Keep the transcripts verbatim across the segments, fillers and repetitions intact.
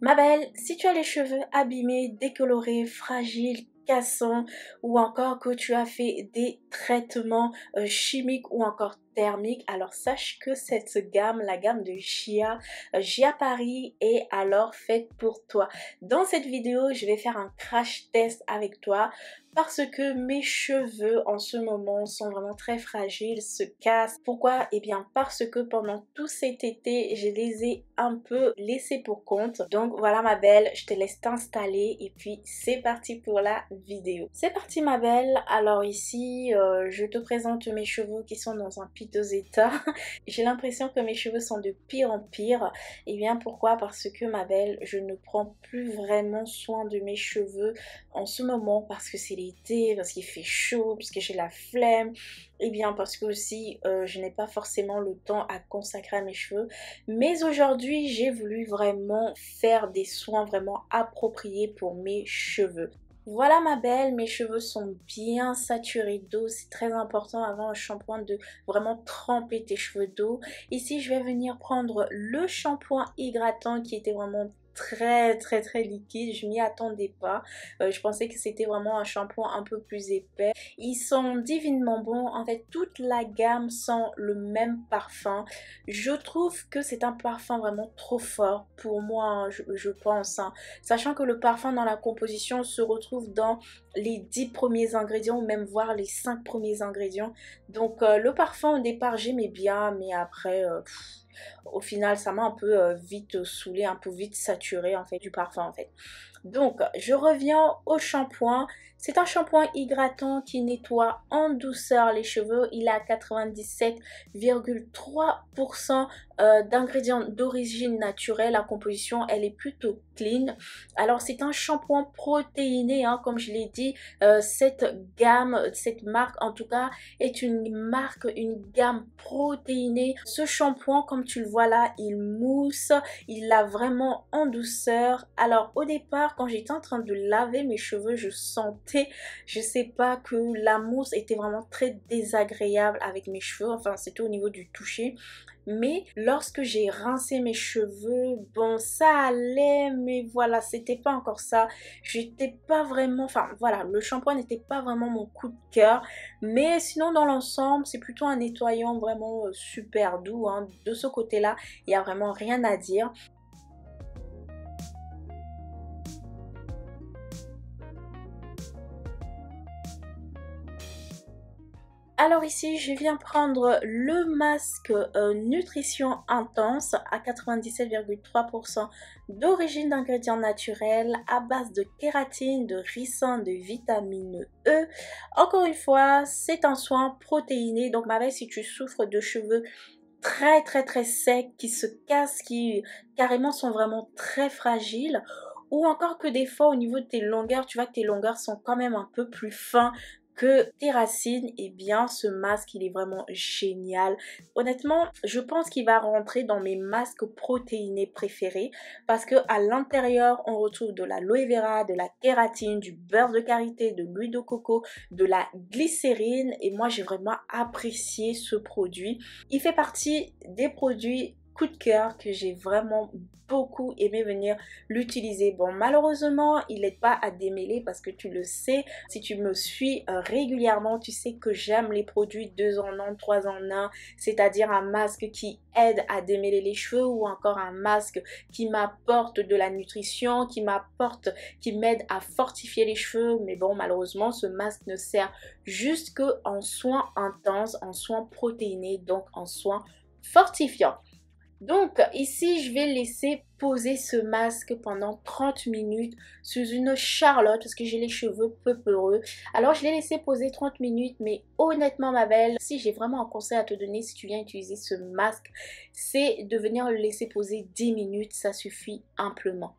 Ma belle, si tu as les cheveux abîmés, décolorés, fragiles, cassants ou encore que tu as fait des traitements euh, chimiques ou encore thermiques, alors sache que cette gamme, la gamme de Gia, euh, Gia Paris est alors faite pour toi. Dans cette vidéo, je vais faire un crash test avec toi parce que mes cheveux en ce moment sont vraiment très fragiles, se cassent. Pourquoi? Eh bien parce que pendant tout cet été, je les ai un peu laissés pour compte. Donc voilà ma belle, je te laisse t'installer et puis c'est parti pour la vidéo. C'est parti ma belle, alors ici euh, je te présente mes cheveux qui sont dans un piteux état. J'ai l'impression que mes cheveux sont de pire en pire. Et bien pourquoi? Parce que ma belle, je ne prends plus vraiment soin de mes cheveux en ce moment parce que c'est l'été, parce qu'il fait chaud, parce que j'ai la flemme, et bien parce que aussi euh, je n'ai pas forcément le temps à consacrer à mes cheveux. Mais aujourd'hui j'ai voulu vraiment faire des soins vraiment appropriés pour mes cheveux. Voilà ma belle, mes cheveux sont bien saturés d'eau, c'est très important avant un shampoing de vraiment tremper tes cheveux d'eau. Ici je vais venir prendre le shampoing hydratant qui était vraiment très très très liquide, je m'y attendais pas. Euh, je pensais que c'était vraiment un shampoing un peu plus épais. Ils sont divinement bons, en fait toute la gamme sent le même parfum. Je trouve que c'est un parfum vraiment trop fort pour moi, hein, je, je pense, hein. Sachant que le parfum dans la composition se retrouve dans les dix premiers ingrédients ou même voire les cinq premiers ingrédients. Donc euh, le parfum au départ j'aimais bien, mais après euh, pff, au final ça m'a un peu euh, vite saoulé, un peu vite saturé en fait du parfum en fait. Donc je reviens au shampoing. C'est un shampoing hydratant qui nettoie en douceur les cheveux. Il a quatre-vingt-dix-sept virgule trois pour cent euh, d'ingrédients d'origine naturelle. La composition elle est plutôt clean. Alors c'est un shampoing protéiné, hein, comme je l'ai dit. Euh, cette gamme, cette marque en tout cas est une marque, une gamme protéinée. Ce shampoing comme tu le vois là, il mousse, il l'a vraiment en douceur. Alors au départ quand j'étais en train de laver mes cheveux, je sentais, je sais pas, que la mousse était vraiment très désagréable avec mes cheveux, enfin c'était au niveau du toucher. Mais lorsque j'ai rincé mes cheveux, bon ça allait, mais voilà, c'était pas encore ça. J'étais pas vraiment, enfin voilà, le shampoing n'était pas vraiment mon coup de cœur. Mais sinon dans l'ensemble, c'est plutôt un nettoyant vraiment euh, super doux, hein. De ce côté-là, il n'y a vraiment rien à dire. Alors ici, je viens prendre le masque euh, Nutrition Intense à quatre-vingt-dix-sept virgule trois pour cent d'origine d'ingrédients naturels à base de kératine, de ricin, de vitamine E. Encore une fois, c'est un soin protéiné. Donc ma belle, si tu souffres de cheveux très très très secs, qui se cassent, qui carrément sont vraiment très fragiles, ou encore que des fois au niveau de tes longueurs, tu vois que tes longueurs sont quand même un peu plus fins que tes racines, et eh bien ce masque il est vraiment génial. Honnêtement je pense qu'il va rentrer dans mes masques protéinés préférés parce que à l'intérieur on retrouve de l'aloe vera, de la kératine, du beurre de karité, de l'huile de coco, de la glycérine, et moi j'ai vraiment apprécié ce produit. Il fait partie des produits coup de cœur que j'ai vraiment beaucoup aimé venir l'utiliser. Bon malheureusement il n'est pas à démêler parce que tu le sais, si tu me suis euh, régulièrement, tu sais que j'aime les produits deux en un, trois en un, c'est-à-dire un masque qui aide à démêler les cheveux ou encore un masque qui m'apporte de la nutrition, qui m'apporte, qui m'aide à fortifier les cheveux. Mais bon malheureusement ce masque ne sert juste que en soins intenses, en soins protéinés, donc en soins fortifiants. Donc ici je vais laisser poser ce masque pendant trente minutes sous une charlotte parce que j'ai les cheveux peu peureux. Alors je l'ai laissé poser trente minutes, mais honnêtement ma belle, si j'ai vraiment un conseil à te donner si tu viens utiliser ce masque, c'est de venir le laisser poser dix minutes, ça suffit amplement.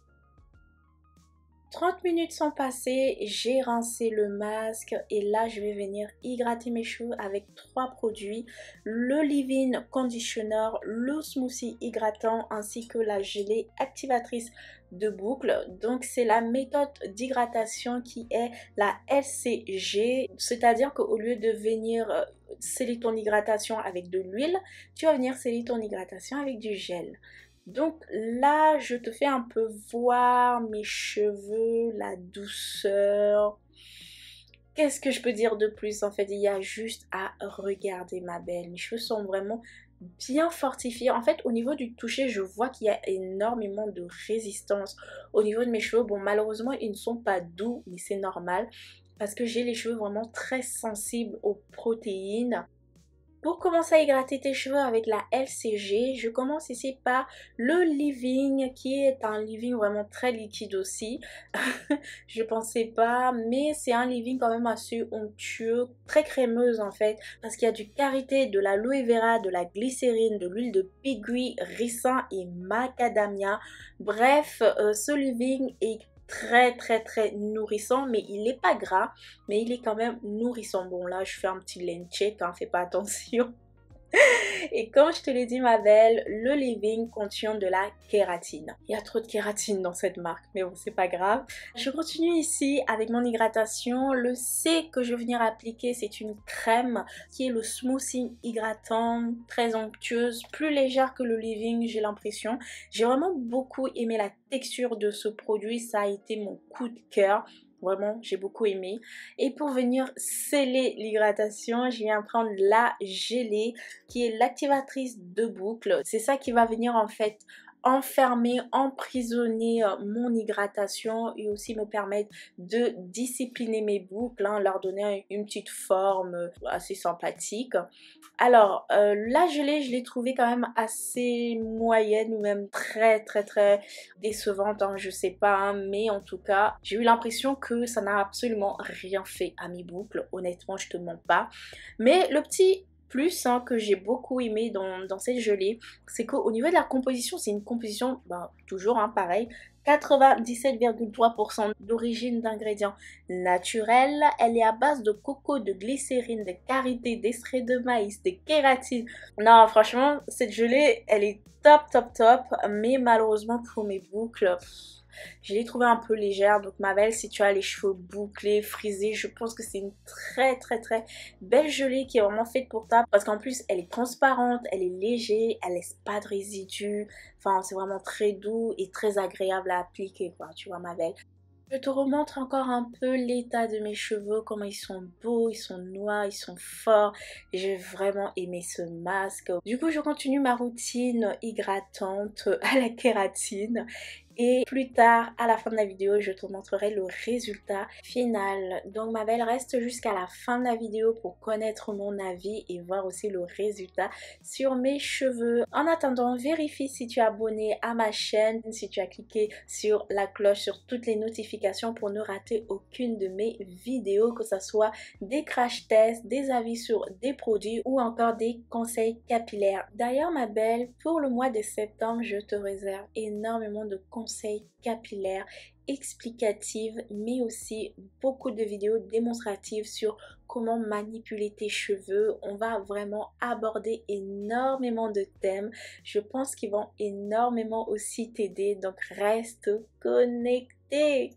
trente minutes sont passées, j'ai rincé le masque et là je vais venir hydrater mes cheveux avec trois produits, le leave-in conditioner, le smoothie hydratant ainsi que la gelée activatrice de boucle. Donc c'est la méthode d'hydratation qui est la L C G, c'est-à-dire qu'au lieu de venir euh, sceller ton hydratation avec de l'huile, tu vas venir sceller ton hydratation avec du gel. Donc là, je te fais un peu voir mes cheveux, la douceur. Qu'est-ce que je peux dire de plus? En fait, il y a juste à regarder, ma belle. Mes cheveux sont vraiment bien fortifiés. En fait, au niveau du toucher, je vois qu'il y a énormément de résistance au niveau de mes cheveux. Bon, malheureusement, ils ne sont pas doux, mais c'est normal parce que j'ai les cheveux vraiment très sensibles aux protéines. Pour commencer à hydrater tes cheveux avec la L C G, je commence ici par le leave-in qui est un leave-in vraiment très liquide aussi. Je pensais pas, mais c'est un leave-in quand même assez onctueux, très crémeuse en fait, parce qu'il y a du karité, de l'aloe vera, de la glycérine, de l'huile de pigui, ricin et macadamia. Bref, euh, ce leave-in est très très très nourrissant, mais il n'est pas gras, mais il est quand même nourrissant. Bon là je fais un petit lane check, hein, fais pas attention. Et comme je te l'ai dit, ma belle, le leave-in contient de la kératine. Il y a trop de kératine dans cette marque, mais bon, c'est pas grave. Je continue ici avec mon hydratation. Le C que je vais venir appliquer, c'est une crème qui est le smoothing hydratant, très onctueuse, plus légère que le leave-in, j'ai l'impression. J'ai vraiment beaucoup aimé la texture de ce produit, ça a été mon coup de cœur. Vraiment, j'ai beaucoup aimé. Et pour venir sceller l'hydratation, je viens prendre la gelée qui est l'activatrice de boucle. C'est ça qui va venir en fait enfermer, emprisonner mon hydratation et aussi me permettre de discipliner mes boucles, hein, leur donner une petite forme assez sympathique. Alors, euh, la gelée, je l'ai trouvée quand même assez moyenne ou même très très très décevante, hein, je sais pas, hein, mais en tout cas, j'ai eu l'impression que ça n'a absolument rien fait à mes boucles, honnêtement, je te mens pas. Mais le petit plus hein, que j'ai beaucoup aimé dans, dans cette gelée, c'est qu'au niveau de la composition, c'est une composition, ben, toujours hein, pareil, quatre-vingt-dix-sept virgule trois pour cent d'origine d'ingrédients naturels. Elle est à base de coco, de glycérine, de karité, d'extrait de maïs, de kératine. Non, franchement, cette gelée, elle est top, top, top. Mais malheureusement, pour mes boucles, je l'ai trouvée un peu légère. Donc ma belle, si tu as les cheveux bouclés, frisés, je pense que c'est une très très très belle gelée qui est vraiment faite pour toi. Parce qu'en plus elle est transparente, elle est légère, elle laisse pas de résidus. Enfin c'est vraiment très doux et très agréable à appliquer quoi, tu vois ma belle. Je te remontre encore un peu l'état de mes cheveux, comment ils sont beaux, ils sont noirs, ils sont forts. J'ai vraiment aimé ce masque. Du coup, je continue ma routine hydratante à la kératine. Et plus tard, à la fin de la vidéo, je te montrerai le résultat final. Donc ma belle, reste jusqu'à la fin de la vidéo pour connaître mon avis et voir aussi le résultat sur mes cheveux. En attendant, vérifie si tu es abonné à ma chaîne, si tu as cliqué sur la cloche, sur toutes les notifications pour ne rater aucune de mes vidéos, que ce soit des crash tests, des avis sur des produits ou encore des conseils capillaires. D'ailleurs ma belle, pour le mois de septembre, je te réserve énormément de conseils conseils capillaires, explicatives, mais aussi beaucoup de vidéos démonstratives sur comment manipuler tes cheveux. On va vraiment aborder énormément de thèmes. Je pense qu'ils vont énormément aussi t'aider, donc reste connecté.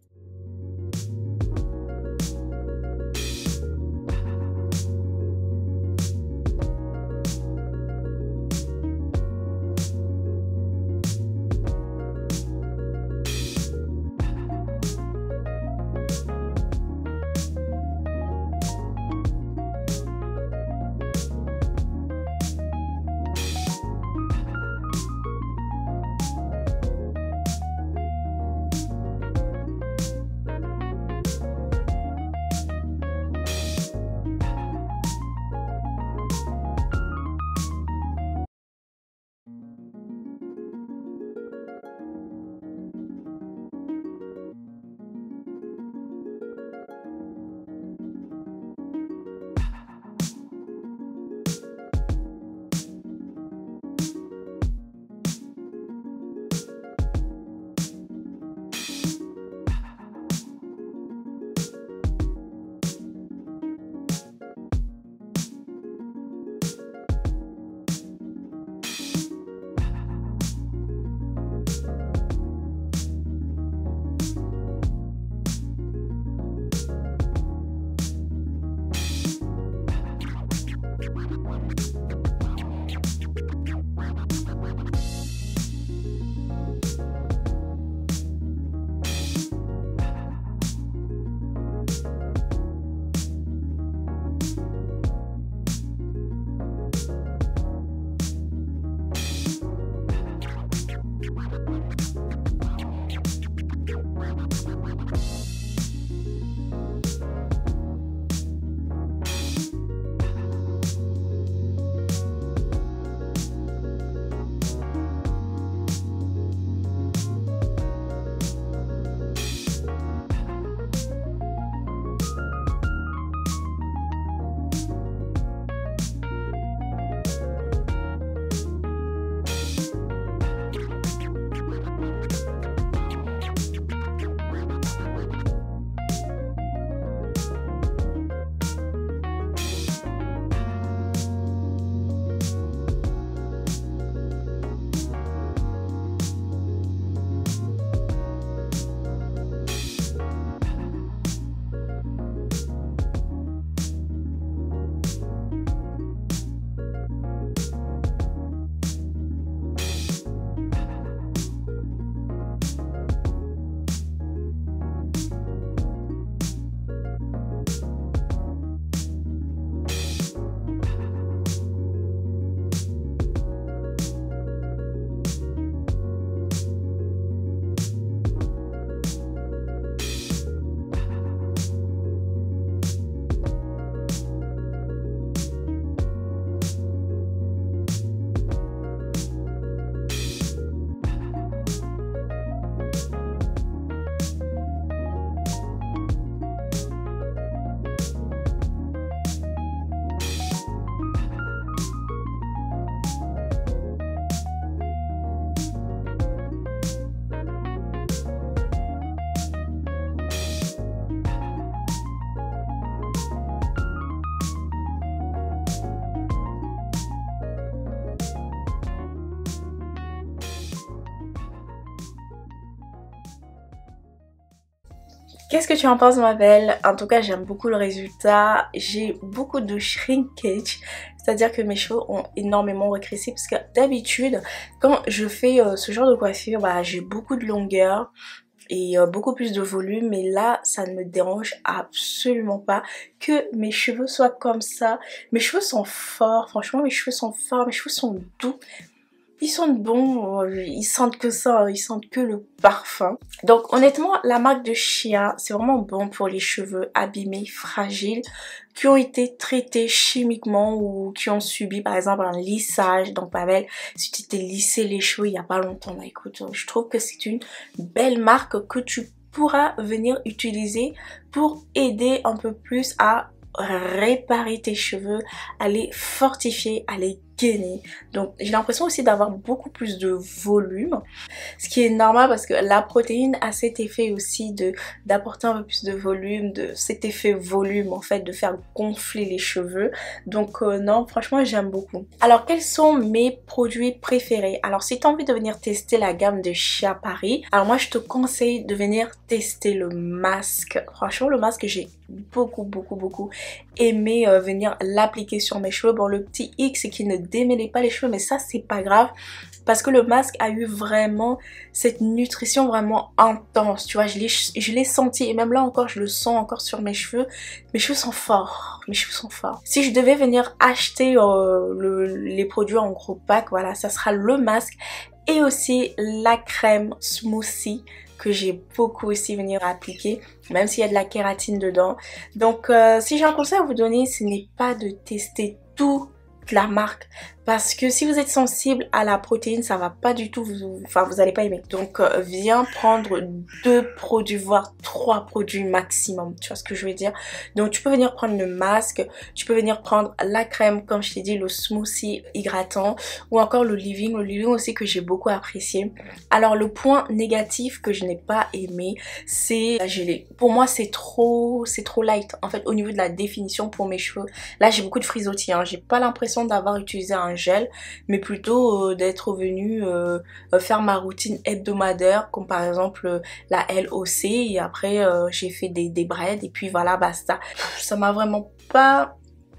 Qu'est-ce que tu en penses ma belle? En tout cas j'aime beaucoup le résultat. J'ai beaucoup de shrinkage, c'est-à-dire que mes cheveux ont énormément régressé parce que d'habitude quand je fais euh, ce genre de coiffure, bah, j'ai beaucoup de longueur et euh, beaucoup plus de volume, mais là ça ne me dérange absolument pas que mes cheveux soient comme ça. Mes cheveux sont forts, franchement mes cheveux sont forts, mes cheveux sont doux. Ils sentent bon, ils sentent que ça, ils sentent que le parfum. Donc honnêtement, la marque de Shea, c'est vraiment bon pour les cheveux abîmés, fragiles, qui ont été traités chimiquement ou qui ont subi par exemple un lissage. Donc Pavel, si tu t'es lissé les cheveux il n'y a pas longtemps, bah, écoute, je trouve que c'est une belle marque que tu pourras venir utiliser pour aider un peu plus à réparer tes cheveux, à les fortifier, à les gainer. Donc j'ai l'impression aussi d'avoir beaucoup plus de volume, ce qui est normal parce que la protéine a cet effet aussi de d'apporter un peu plus de volume, de cet effet volume en fait, de faire gonfler les cheveux. Donc euh, non, franchement j'aime beaucoup. Alors quels sont mes produits préférés? Alors si tu as envie de venir tester la gamme de Shea Paris, alors moi je te conseille de venir tester le masque. Franchement le masque j'ai beaucoup beaucoup beaucoup aimé euh, venir l'appliquer sur mes cheveux. Bon le petit hic c'est qu'il ne démêlait pas les cheveux, mais ça c'est pas grave parce que le masque a eu vraiment cette nutrition vraiment intense, tu vois, je l'ai je l'ai senti et même là encore je le sens encore sur mes cheveux. Mes cheveux sont forts, mes cheveux sont forts. Si je devais venir acheter euh, le, les produits en gros pack, voilà, ça sera le masque et aussi la crème smoothie que j'ai beaucoup aussi venir appliquer, même s'il y a de la kératine dedans. Donc euh, si j'ai un conseil à vous donner, ce n'est pas de tester tout la marque, parce que si vous êtes sensible à la protéine, ça va pas du tout vous, enfin vous allez pas aimer. Donc euh, viens prendre deux produits voire trois produits maximum, tu vois ce que je veux dire. Donc tu peux venir prendre le masque, tu peux venir prendre la crème comme je t'ai dit, le smoothie hydratant ou encore le leave-in, le leave-in aussi que j'ai beaucoup apprécié. Alors le point négatif que je n'ai pas aimé, c'est la gelée. Pour moi c'est trop c'est trop light en fait au niveau de la définition pour mes cheveux. Là j'ai beaucoup de frisottis, hein. J'ai pas l'impression d'avoir utilisé un gel, mais plutôt euh, d'être venu euh, faire ma routine hebdomadaire, comme par exemple euh, la L O C, et après euh, j'ai fait des, des braids et puis voilà basta. Ça m'a vraiment pas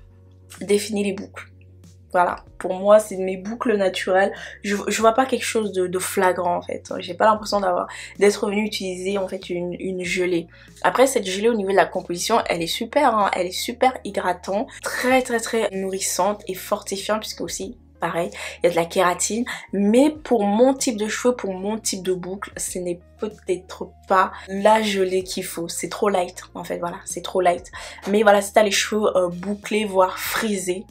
défini les boucles. Voilà, pour moi c'est mes boucles naturelles. Je, je vois pas quelque chose de, de flagrant en fait. J'ai pas l'impression d'avoir d'être venu utiliser en fait une, une gelée. Après cette gelée au niveau de la composition, elle est super, hein, elle est super hydratante, très très très nourrissante et fortifiante puisque aussi pareil, il y a de la kératine. Mais pour mon type de cheveux, pour mon type de boucle, ce n'est peut-être pas la gelée qu'il faut. C'est trop light en fait, voilà, c'est trop light. Mais voilà, si t'as les cheveux euh, bouclés voire frisés,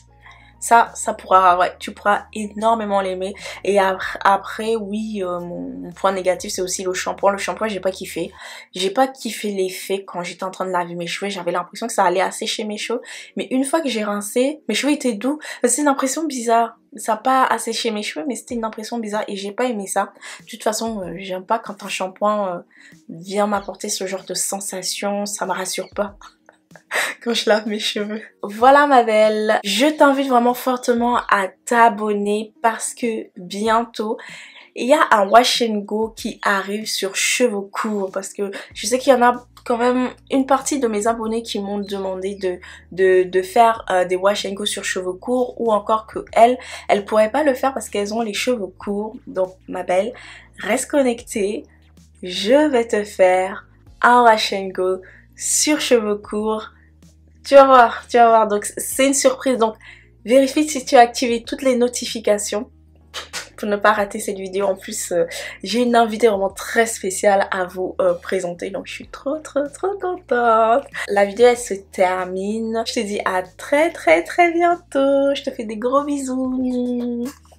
ça, ça pourra, ouais, tu pourras énormément l'aimer. Et après, après oui, euh, mon, mon point négatif, c'est aussi le shampoing. Le shampoing, j'ai pas kiffé. J'ai pas kiffé l'effet quand j'étais en train de laver mes cheveux. J'avais l'impression que ça allait assécher mes cheveux. Mais une fois que j'ai rincé, mes cheveux étaient doux. C'est une impression bizarre. Ça n'a pas asséché mes cheveux, mais c'était une impression bizarre et j'ai pas aimé ça. De toute façon, euh, j'aime pas quand un shampoing euh, vient m'apporter ce genre de sensation. Ça me rassure pas quand je lave mes cheveux. Voilà ma belle, je t'invite vraiment fortement à t'abonner parce que bientôt il y a un wash and go qui arrive sur cheveux courts, parce que je sais qu'il y en a quand même une partie de mes abonnés qui m'ont demandé de, de, de faire euh, des wash and go sur cheveux courts, ou encore que elles, elles pourraient pas le faire parce qu'elles ont les cheveux courts. Donc ma belle, reste connectée, je vais te faire un wash and go sur cheveux courts. Tu vas voir, tu vas voir, donc c'est une surprise, donc vérifie si tu as activé toutes les notifications pour ne pas rater cette vidéo. En plus euh, j'ai une invitée vraiment très spéciale à vous euh, présenter, donc je suis trop trop trop contente. La vidéo elle se termine, je te dis à très très très bientôt, je te fais des gros bisous.